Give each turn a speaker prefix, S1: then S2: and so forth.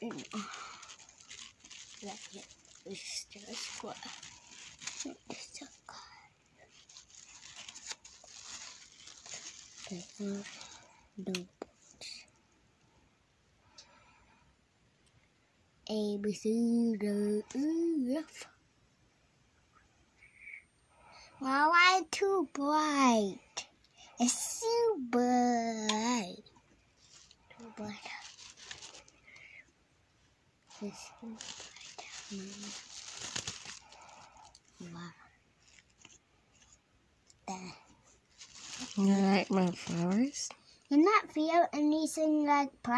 S1: It's still a square. It's a car. The A, B, C, D, E, F. Why too bright? It's too bright. Too bright. It's too bright. Wow. There.
S2: You like my flowers?
S1: You're not feel anything like